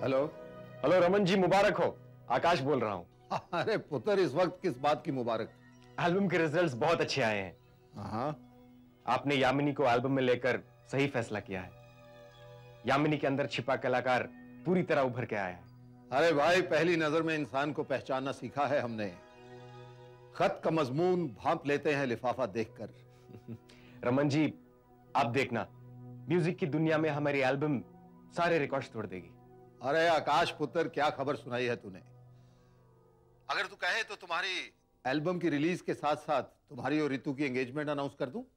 Hello. Hello Raman ji, मुबारक हो। आकाश बोल रहा हूँ। अरे पुत्र, इस वक्त किस बात की मुबारक? एल्बम के रिजल्ट्स बहुत अच्छे आए हैं। हाँ। आपने यामिनी को एल्बम में लेकर सही फैसला किया है। यामिनी के अंदर छिपा कलाकार पूरी तरह उभर के आया है। अरे भाई, पहली नजर में इंसान को पहचानना सीखा है हमने। खत का मजमून भांप लेते हैं लिफाफा देखकर। रमन जी, आप देखना, म्यूजिक की दुनिया में हमारी एल्बम सारे रिकॉर्ड्स तोड़ देगी। अरे आकाश पुत्र, क्या खबर सुनाई है तूने? अगर तू कहे तो तुम्हारी एल्बम की रिलीज के साथ साथ तुम्हारी और रितु की एंगेजमेंट अनाउंस कर दूं?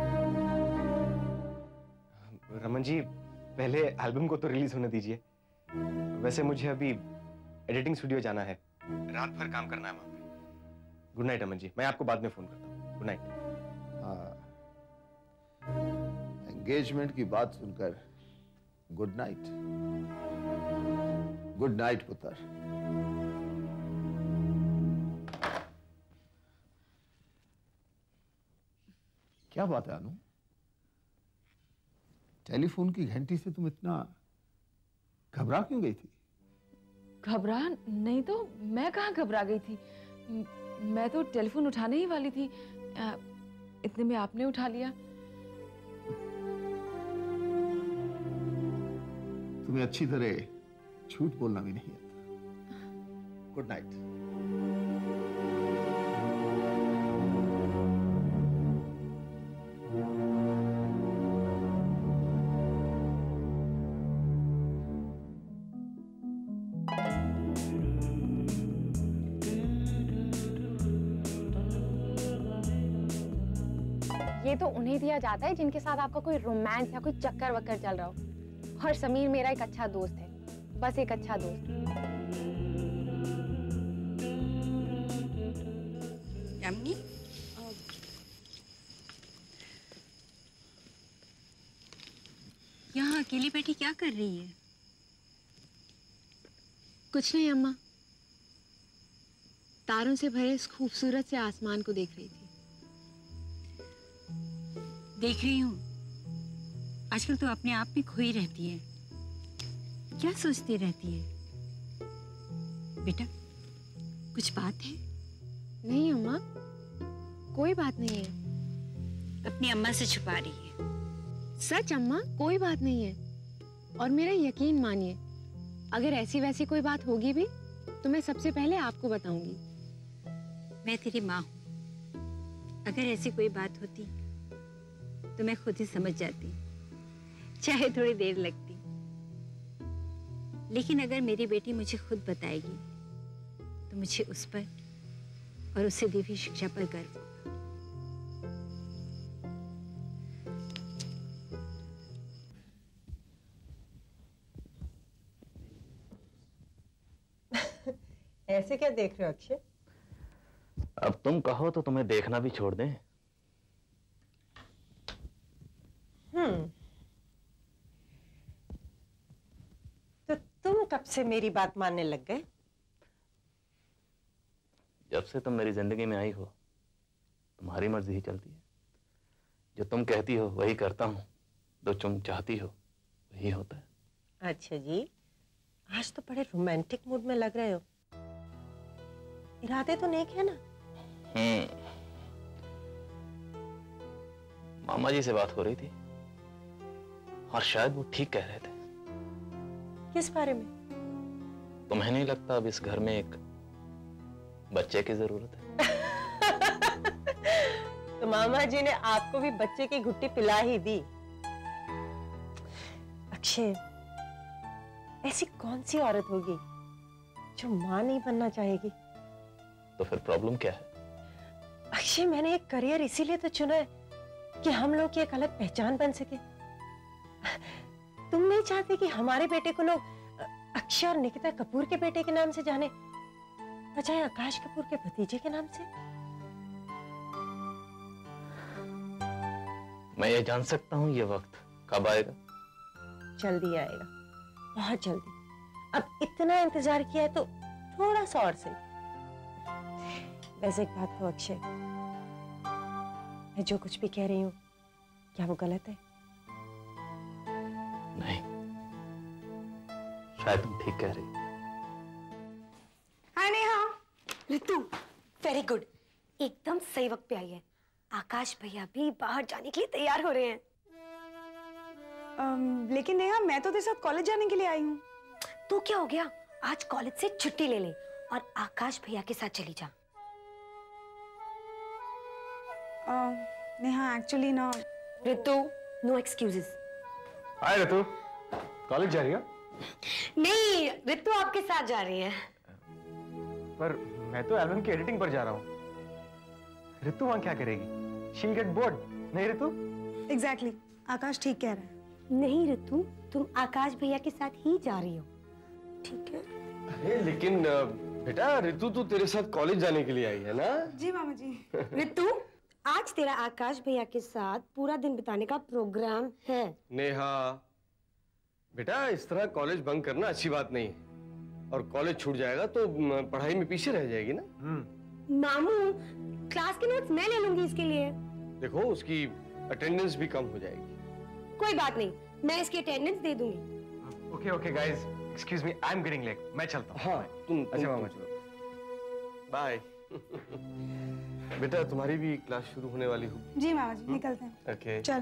रमन जी, पहले एल्बम को तो रिलीज होने दीजिए। वैसे मुझे अभी एडिटिंग स्टूडियो जाना है, रात भर काम करना है वहां पे। गुड नाइट रमन जी, मैं आपको बाद में फोन करता हूँ। Good night. एंगेजमेंट की बात सुनकर गुड नाइट। गुड नाइट पुत्र। क्या बात है अनु? टेलीफोन की घंटी से तुम इतना घबरा क्यों गई थी? घबरा नहीं तो मैं कहाँ घबरा गई थी। मैं तो टेलीफोन उठाने ही वाली थी। इतने में आपने उठा लिया। तुम्हें अच्छी तरह झूठ बोलना भी नहीं आता। Good night. ये तो उन्हें दिया जाता है जिनके साथ आपका कोई रोमांस या कोई चक्कर वक्कर चल रहा हो। और समीर मेरा एक अच्छा दोस्त है, बस एक अच्छा दोस्त। यामिनी, यहाँ अकेली बैठी क्या कर रही है? कुछ नहीं अम्मा, तारों से भरे इस खूबसूरत से आसमान को देख रही थी। देख रही हूँ, आजकल तो अपने आप में खोई रहती है। क्या सोचती रहती है? बेटा, कुछ बात है? नहीं अम्मा, कोई बात नहीं है। अपनी अम्मा से छुपा रही है। सच अम्मा, कोई बात नहीं है। और मेरा यकीन मानिए, अगर ऐसी वैसी कोई बात होगी भी तो मैं सबसे पहले आपको बताऊंगी। मैं तेरी माँ हूँ। अगर ऐसी कोई बात होती तो मैं खुद ही समझ जाती, चाहे थोड़ी देर लगती। लेकिन अगर मेरी बेटी मुझे खुद बताएगी तो मुझे उस पर और उससे दी हुई शिक्षा पर गर्व होगा। ऐसे क्या देख रहे हो अक्षय? अब तुम कहो तो तुम्हें देखना भी छोड़ दें। तो तुम कब से मेरी बात मानने लग गए? जब से तुम मेरी जिंदगी में आई हो, तुम्हारी मर्जी ही चलती है। जो तुम कहती हो वही करता हूं, जो तुम चाहती हो वही होता है। अच्छा जी, आज तो बड़े रोमांटिक मूड में लग रहे हो। इरादे तो नेक है ना? मामा जी से बात हो रही थी और शायद वो ठीक कह रहे थे। किस बारे में? तुम्हें नहीं लगता अब इस घर में एक बच्चे की जरूरत है? तो मामा जी ने आपको भी बच्चे की घुट्टी पिला ही दी। अक्षय, ऐसी कौन सी औरत होगी जो मां नहीं बनना चाहेगी? तो फिर प्रॉब्लम क्या है? अक्षय, मैंने एक करियर इसीलिए तो चुना है कि हम लोग की एक अलग पहचान बन सके। तुम नहीं चाहते कि हमारे बेटे को लोग अक्षय और निकिता कपूर के बेटे के नाम से जाने, बजाय आकाश कपूर के भतीजे के नाम से? मैं ये जान सकता हूँ ये वक्त कब आएगा? जल्दी आएगा, बहुत जल्दी। अब इतना इंतजार किया है तो थोड़ा सा और सही। वैसे एक बात तो अक्षय, मैं जो कुछ भी कह रही हूँ क्या वो गलत है? नहीं, शायद तुम ठीक कह रही। Hi Neha. Ritu, very good, एकदम सही वक्त पे आई है। आकाश भैया भी बाहर जाने के लिए तैयार हो रहे हैं। लेकिन नेहा, मैं तो तेरे साथ कॉलेज जाने के लिए आई हूँ। तो क्या हो गया, आज कॉलेज से छुट्टी ले ले और आकाश भैया के साथ चली जा। नेहा एक्चुअली ना। Ritu, no excuses. Hi Ritu, college जा रही हो? नहीं, रितु आपके साथ जा रही है। पर मैं तो एल्बम की एडिटिंग पर जा रहा हूँ। रितु वहां क्या करेगी? She'll get bored, नहीं रितु? एग्जैक्टली, आकाश ठीक कह रहा है। नहीं रितु, तुम आकाश भैया के साथ ही जा रही हो, ठीक है? अरे लेकिन बेटा, रितु तो तेरे साथ कॉलेज जाने के लिए आई है ना? जी मामा जी। रितु, आज तेरा आकाश भैया के साथ पूरा दिन बिताने का प्रोग्राम है। नेहा, बेटा इस तरह कॉलेज बंक करना अच्छी बात नहीं है, और कॉलेज छूट जाएगा तो पढ़ाई में पीछे रह जाएगी ना। मामू, क्लास के नोट्स मैं ले लूंगी इसके लिए। देखो, उसकी अटेंडेंस भी कम हो जाएगी। कोई बात नहीं, मैं इसकी अटेंडेंस दे दूंगी। Okay okay guys, excuse me, I am getting late. मैं चलता हूँ। हाँ, तुम अच्छा मामा चलो। बाय। बेटा तुम्हारी भी क्लास शुरू होने वाली होगी। जी मामा जी, निकलते हैं। ओके चल।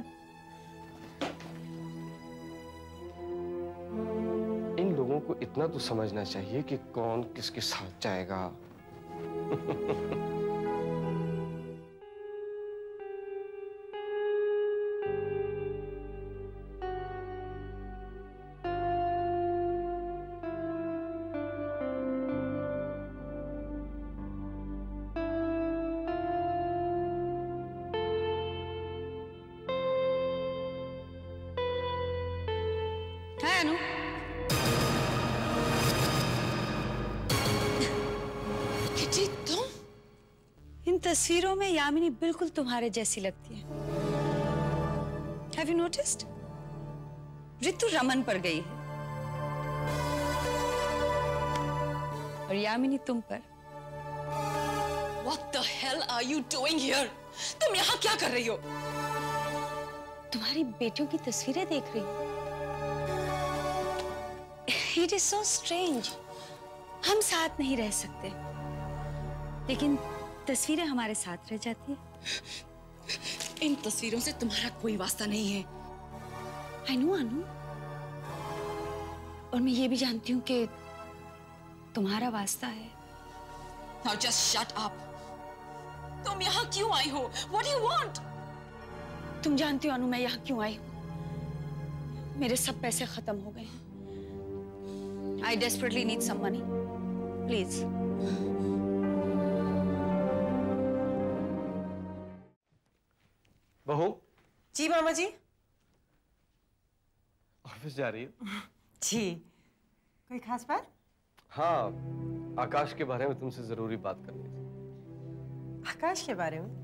इन लोगों को इतना तो समझना चाहिए कि कौन किसके साथ जाएगा। हाय अनु। किटी, तुम? इन तस्वीरों में यामिनी बिल्कुल तुम्हारे जैसी लगती है। Have you noticed? Ritu Raman पर गई है और यामिनी तुम पर। What the hell are you doing here? तुम यहाँ क्या कर रही हो? तुम्हारी बेटियों की तस्वीरें देख रही हूँ। It is so strange. हम साथ नहीं रह सकते, लेकिन तस्वीरें हमारे साथ रह जाती है। इन तस्वीरों से तुम्हारा कोई वास्ता नहीं है। I know, अनु। और मैं ये भी जानती हूँ कि तुम्हारा वास्ता है। Now just shut up. तुम यहाँ क्यों आई हो? What do you want? तुम जानती हो अनु, मैं यहाँ क्यों आई हूँ? मेरे सब पैसे खत्म हो गए हैं। I desperately need some money. Please. बहू। जी मामा जी। ऑफिस जा रही हो? जी, कोई खास बात? हाँ, आकाश के बारे में तुमसे जरूरी बात करनी थी। आकाश के बारे में?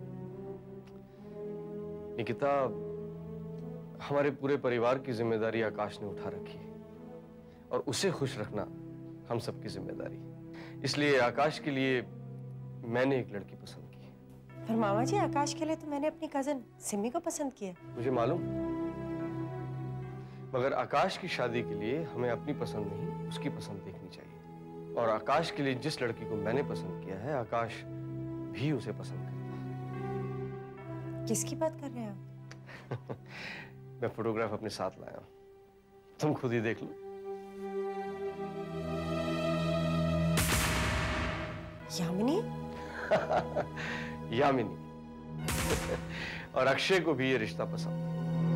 निकिता, हमारे पूरे परिवार की जिम्मेदारी आकाश ने उठा रखी है, और उसे खुश रखना हम सबकी जिम्मेदारी है। इसलिए आकाश के लिए मैंने एक लड़की पसंद की। पर मामा जी, आकाश के लिए तो मैंने अपनी कजन सिमी को पसंद किया। मुझे मालूम, मगर आकाश की शादी के लिए हमें अपनी पसंद नहीं, उसकी पसंद देखनी चाहिए। और आकाश के लिए जिस लड़की को मैंने पसंद किया है, आकाश भी उसे पसंद करता है। किसकी बात कर रहे हैं आप? मैं फोटोग्राफ अपने साथ लाया हूं, तुम खुद ही देख लो। यामिनी? यामिनी। और अक्षय को भी ये रिश्ता पसंद है।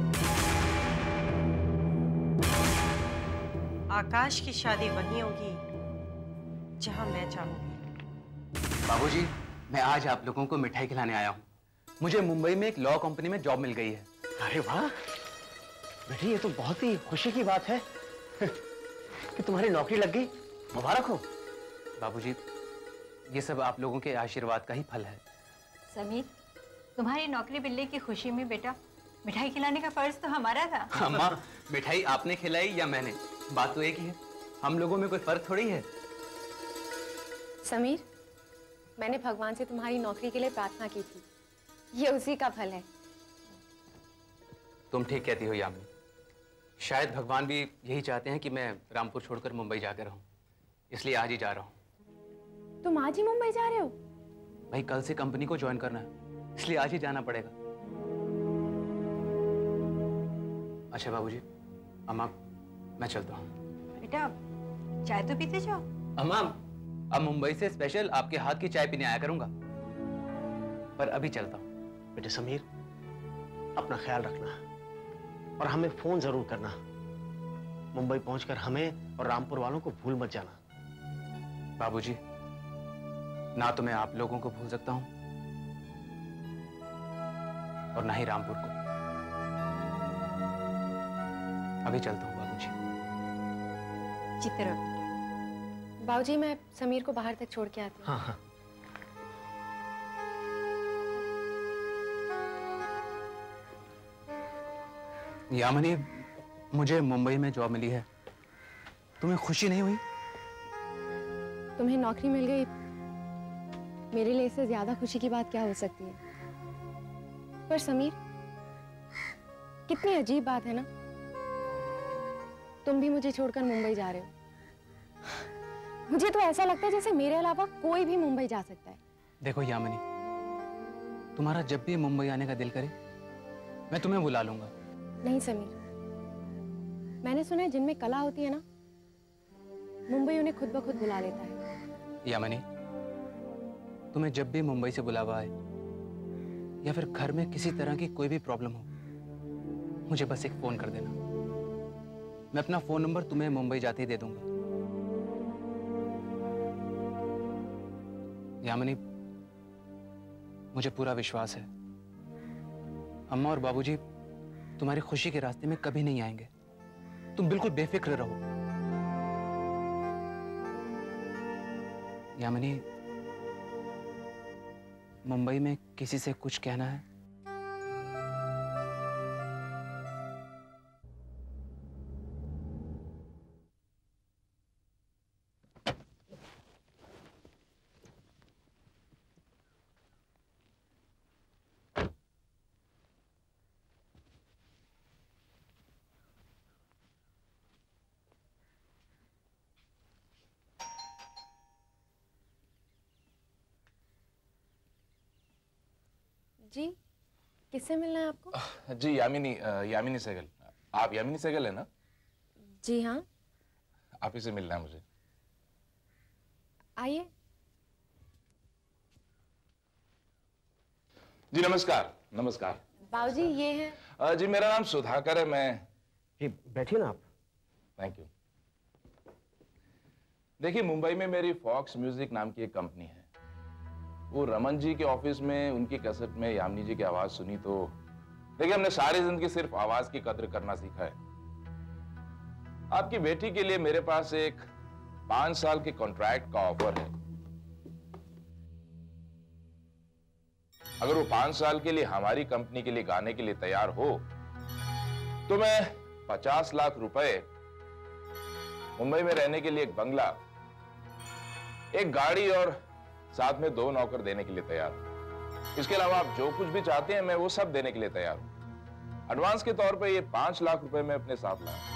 आकाश की शादी वहीं होगी जहां मैं चाहूंगी। बाबूजी, मैं आज आप लोगों को मिठाई खिलाने आया हूँ। मुझे मुंबई में एक लॉ कंपनी में जॉब मिल गई है। अरे वाह बेटी, ये तो बहुत ही खुशी की बात है कि तुम्हारी नौकरी लग गई। मुबारक हो। बाबूजी, ये सब आप लोगों के आशीर्वाद का ही फल है। समीर, तुम्हारी नौकरी मिलने की खुशी में बेटा मिठाई खिलाने का फर्ज तो हमारा था। अम्मा, मिठाई आपने खिलाई या मैंने, बात तो एक ही है। हम लोगों में कोई फर्क थोड़ी है। समीर, मैंने भगवान से तुम्हारी नौकरी के लिए प्रार्थना की थी, ये उसी का फल है। तुम ठीक कहती हो यामिनी। शायद भगवान भी यही चाहते हैं कि मैं रामपुर छोड़कर मुंबई जाकर रहूं, इसलिए आज ही जा रहा हूं। तुम आज ही मुंबई जा रहे हो? भाई कल से कंपनी को ज्वाइन करना है, इसलिए आज ही जाना पड़ेगा। अच्छा बाबूजी, अम्मा मैं चलता हूँ। बेटा चाय तो पीते जाओ। अम्मा अब मुंबई से स्पेशल आपके हाथ की चाय पीने आया करूंगा, पर अभी चलता हूँ। बेटे समीर, अपना ख्याल रखना और हमें फोन जरूर करना। मुंबई पहुंचकर हमें और रामपुर वालों को भूल मत जाना। बाबूजी, ना तो मैं आप लोगों को भूल सकता हूं और ना ही रामपुर को। अभी चलता हूं बाबूजी। चित्र बाबूजी, मैं समीर को बाहर तक छोड़ के आती हूँ। हाँ हाँ। यामिनी, मुझे मुंबई में जॉब मिली है, तुम्हें खुशी नहीं हुई? तुम्हें नौकरी मिल गई, मेरे लिए इससे ज्यादा खुशी की बात क्या हो सकती है? पर समीर, कितनी अजीब बात है ना, तुम भी मुझे छोड़कर मुंबई जा रहे हो। मुझे तो ऐसा लगता है जैसे मेरे अलावा कोई भी मुंबई जा सकता है। देखो यामिनी, तुम्हारा जब भी मुंबई आने का दिल करे मैं तुम्हें बुला लूंगा। नहीं समीर, मैंने सुना है जिनमें कला होती है ना, मुंबई उन्हें खुद ब खुद बुला लेता है। यामिनी, तुम्हें जब भी मुंबई से बुलावा आए या फिर घर में किसी तरह की कोई भी प्रॉब्लम हो, मुझे बस एक फोन कर देना। मैं अपना फोन नंबर तुम्हें मुंबई जाते ही दे दूंगा। यामिनी, मुझे पूरा विश्वास है अम्मा और बाबूजी तुम्हारी खुशी के रास्ते में कभी नहीं आएंगे। तुम बिल्कुल बेफिक्र रहो। यामिनी, मुंबई में किसी से कुछ कहना है? जी, किससे मिलना है आपको? जी यामिनी सहगल। आप यामिनी सहगल है ना? जी हाँ। आप ही से मिलना है मुझे। आइए। जी नमस्कार। नमस्कार बाबूजी, ये है। जी मेरा नाम सुधाकर है। मैं जी बैठिए ना आप। Thank you. देखिए, मुंबई में मेरी फॉक्स म्यूजिक नाम की एक कंपनी है। वो रमन जी के ऑफिस में उनकी कैसेट में यामिनी जी की आवाज सुनी तो देखिए, हमने सारी जिंदगी सिर्फ आवाज की कद्र करना सीखा है। आपकी बेटी के लिए मेरे पास एक 5 साल के कॉन्ट्रैक्ट का ऑफर है। अगर वो 5 साल के लिए हमारी कंपनी के लिए गाने के लिए तैयार हो तो मैं 50 लाख रुपए, मुंबई में रहने के लिए एक बंगला, एक गाड़ी और साथ में 2 नौकर देने के लिए तैयार हूं। इसके अलावा आप जो कुछ भी चाहते हैं मैं वो सब देने के लिए तैयार हूं। एडवांस के तौर पे ये 5 लाख रुपए मैं अपने साथ लाया।